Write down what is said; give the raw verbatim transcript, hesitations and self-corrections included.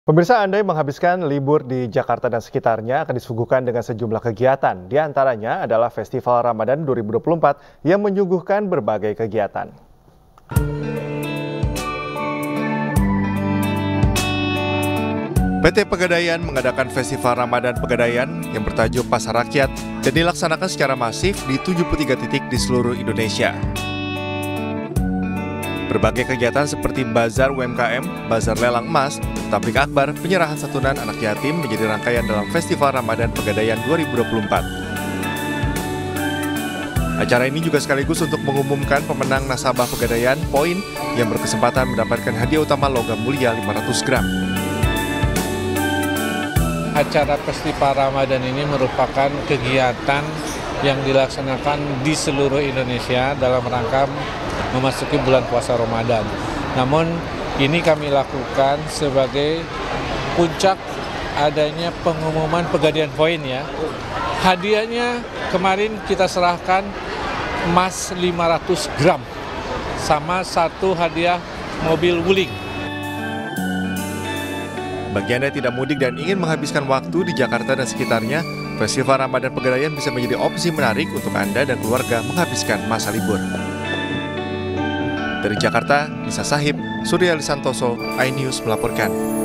Pemirsa, Anda yang menghabiskan libur di Jakarta dan sekitarnya akan disuguhkan dengan sejumlah kegiatan. Di antaranya adalah Festival Ramadan dua ribu dua puluh empat yang menyuguhkan berbagai kegiatan. P T Pegadaian mengadakan Festival Ramadan Pegadaian yang bertajuk Pasar Rakyat dan dilaksanakan secara masif di tujuh puluh tiga titik di seluruh Indonesia. Berbagai kegiatan seperti bazar U M K M, bazar lelang emas, tablik akbar, penyerahan santunan anak yatim menjadi rangkaian dalam Festival Ramadan Pegadaian dua ribu dua puluh empat. Acara ini juga sekaligus untuk mengumumkan pemenang nasabah Pegadaian Poin yang berkesempatan mendapatkan hadiah utama logam mulia lima ratus gram. Acara Festival Ramadan ini merupakan kegiatan yang dilaksanakan di seluruh Indonesia dalam rangka memasuki bulan puasa Ramadan. Namun ini kami lakukan sebagai puncak adanya pengumuman Pegadaian Poin ya. Hadiahnya kemarin kita serahkan emas lima ratus gram sama satu hadiah mobil wuling. Bagi Anda yang tidak mudik dan ingin menghabiskan waktu di Jakarta dan sekitarnya, Festival Ramadan Pegadaian bisa menjadi opsi menarik untuk Anda dan keluarga menghabiskan masa libur. Dari Jakarta, Nisa Sahib, Surya Lisantoso, iNews melaporkan.